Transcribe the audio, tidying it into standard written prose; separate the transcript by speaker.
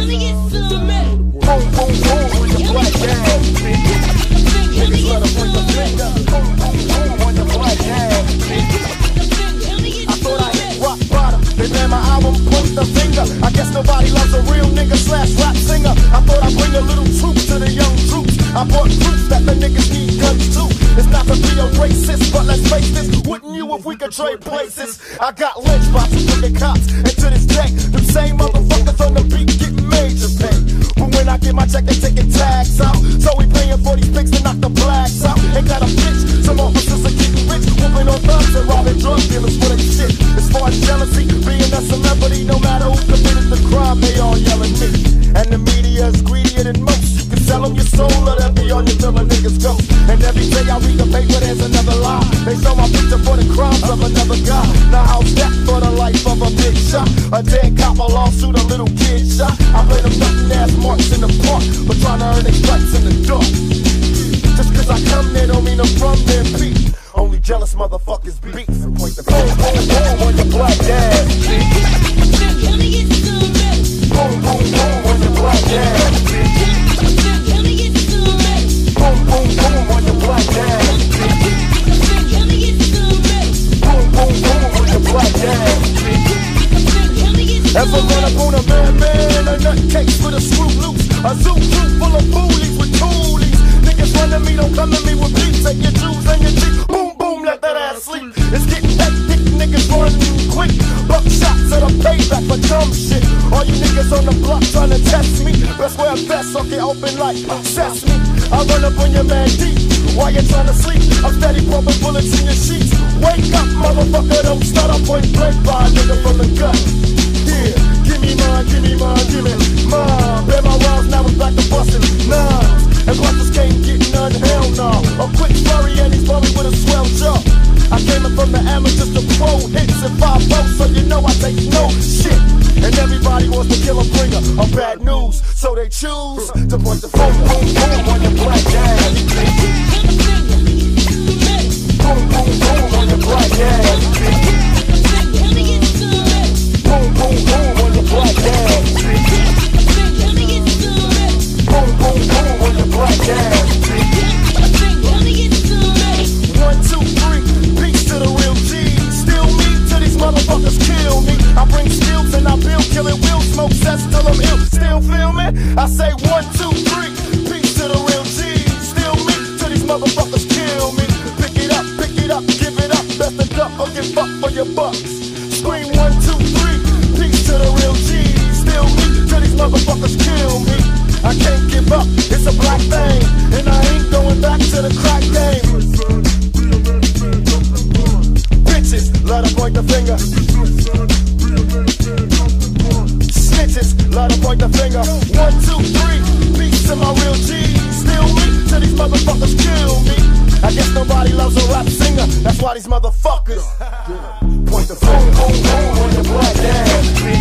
Speaker 1: Boom, boom, boom on your black ass, bitch. Niggas let her point the finger. Boom, boom, boom on your black ass, bitch. I thought I hit rock bottom. They ban my album, point the finger. I guess nobody loves a real nigga slash rap singer. I thought I'd bring a little truth to the young troops. I brought proof that the niggas need guns too. It's not to be a racist, but let's face this. Wouldn't you if we could trade places? I got lynched by two crooked cops, and to this day, them same motherfuckers on the beat getting major pay. But when I get my check, they taking tags out. So we paying for these pigs to knock the blacks out. Ain't got a bitch, some officers are getting rich, whooping on thugs and robbing drug dealers for their shit. As far as jealousy, being a celebrity, no matter who committed the crime, they all yell at me. And the media is greedier than most. You can sell them your soul, or they'll be on you till the niggas go. And every day I read the paper, there's another lie. They show my picture for the crimes of another guy. Now how's that for the life of a big shot? A dead cop, a lawsuit, a little kid shot. I play them nothing ass marks in the park, but trying to earn their stripes in the dark. Just cause I come there don't mean I'm from there, Pete. Only jealous motherfuckers beef. Point the boom, boom, boom on your black ass, bitch. Boom, boom, boom on your black ass, bitch. Boom, boom, boom on your black ass, bitch. Boom, boom, boom on your black ass, bitch. Ever run up on a man, a nutcase with a screw loose, a zoo full of bullies with toolies. Niggas run to me, don't come to me with beats. Take your jewels and your teeth, boom, boom, let that ass sleep. It's getting hectic, niggas running quick. Buck shots at a payback for dumb shit. All you niggas on the block trying to test me. Best wear a vest, so get open like sesame. I run up on your man deep while you're trying to sleep. I'm steady pumping bullets in your sheets. Wake up, motherfucker, don't start up point blank by a nigga from the gut. Yeah, give me mine, give me mine, give me mine. Bear my rhymes, now it's back to bustin' nines. And busters can't get none, hell no. A quick flurry and he's blurry with a swell jaw. I came in from the amateurs to pro hits and 5-0, so you know I take no shit. And everybody wants to kill a bringer of bad news, so they choose to point the boom, boom, boom on your black ass. Boom, boom, boom on your black ass. Boom, boom, boom on your black ass. Boom, boom, boom on your black ass. 1, 2, 3, peace to the real G's. Still me till these motherfuckers kill me. I bring skills and I build killing will smoke sets till I'm ill. Still feel me? I say 1, 2, 3, peace to the real G's. Still me till these motherfuckers kill me. Pick it up, give it up. Best to duck or get fucked for your bucks. Scream 1, 2, 3, peace to the real G's. Still me till these motherfuckers kill me. I can't give up, it's a black thing, and I ain't going back to the crack game. Bitches, let her point the finger. Snitches, let her point the finger. 1, 2, 3, peace to my real G's. Still me till these motherfuckers kill me. I guess nobody loves a rap singer, that's why these motherfuckers point the finger. Boom, boom, boom on your black ass.